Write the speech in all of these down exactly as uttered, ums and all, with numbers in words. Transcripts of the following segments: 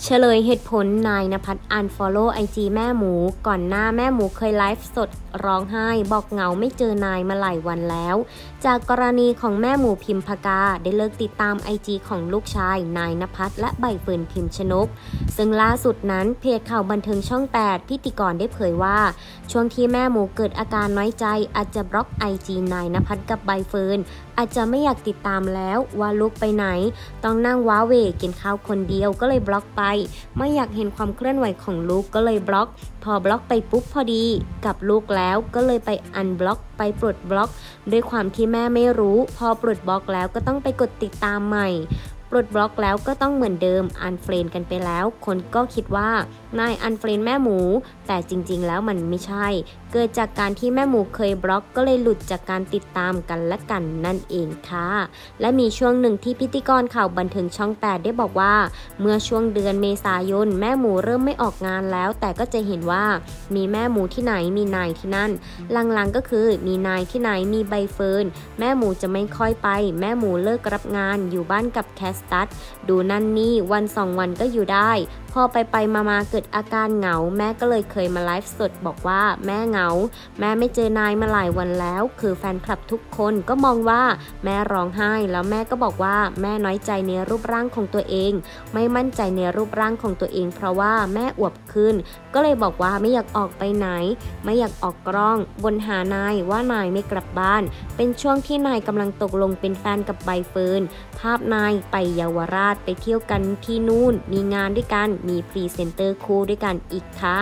เฉลยเหตุผลนายณภัทรอันฟอลโล่ไอจีแม่หมูก่อนหน้าแม่หมูเคยไลฟ์สดร้องไห้บอกเหงาไม่เจอนายมาหลายวันแล้วจากกรณีของแม่หมูพิมพกาได้เลิกติดตามไอจีของลูกชายนายณภัทรและใบเฟิร์นพิมชนกซึ่งล่าสุดนั้นเพจข่าวบันเทิงช่องแปดพิธีกรได้เผยว่าช่วงที่แม่หมูเกิดอาการน้อยใจอาจจะบล็อกไอจีนายณภัทรกับใบเฟิร์นอาจจะไม่อยากติดตามแล้วว่าลูกไปไหนต้องนั่งว้าเหวกินข้าวคนเดียวก็เลยบล็อกไปไม่อยากเห็นความเคลื่อนไหวของลูกก็เลยบล็อกพอบล็อกไปปุ๊บพอดีกับลูกแล้วก็เลยไปอันบล็อกไปปลดบล็อกด้วยความที่แม่ไม่รู้พอปลดบล็อกแล้วก็ต้องไปกดติดตามใหม่ปลดบล็อกแล้วก็ต้องเหมือนเดิมอันเฟรนกันไปแล้วคนก็คิดว่านายอันเฟรนแม่หมูแต่จริงๆแล้วมันไม่ใช่เกิดจากการที่แม่หมูเคยบล็อกก็เลยหลุดจากการติดตามกันและกันนั่นเองค่ะและมีช่วงหนึ่งที่พิธีกรข่าวบันเทิงช่องแปดได้บอกว่าเมื่อช่วงเดือนเมษายนแม่หมูเริ่มไม่ออกงานแล้วแต่ก็จะเห็นว่ามีแม่หมูที่ไหนมีนายที่นั่นหลังๆก็คือมีนายที่ไหนมีใบเฟิร์นแม่หมูจะไม่ค่อยไปแม่หมูเลิกรับงานอยู่บ้านกับแคสตัสดูนั่นนี่วันสองวันก็อยู่ได้พอไปไปมาๆเกิดอาการเหงาแม่ก็เลยเคยมาไลฟ์สดบอกว่าแม่เหงาแม่ไม่เจอนายมาหลายวันแล้วคือแฟนคลับทุกคนก็มองว่าแม่ร้องไห้แล้วแม่ก็บอกว่าแม่น้อยใจในรูปร่างของตัวเองไม่มั่นใจในรูปร่างของตัวเองเพราะว่าแม่อวบขึ้นก็เลยบอกว่าไม่อยากออกไปไหนไม่อยากออกกล้องบนหานายว่านายไม่กลับบ้านเป็นช่วงที่นายกำลังตกลงเป็นแฟนกับใบเฟิร์นภาพนายไปเยาวราชไปเที่ยวกันที่นู่นมีงานด้วยกันมีพรีเซนเตอร์คู่ด้วยกันอีกค่ะ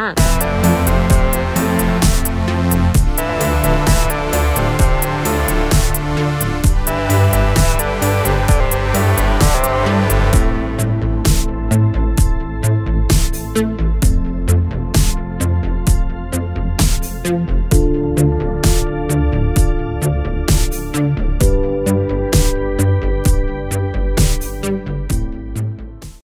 Thank you.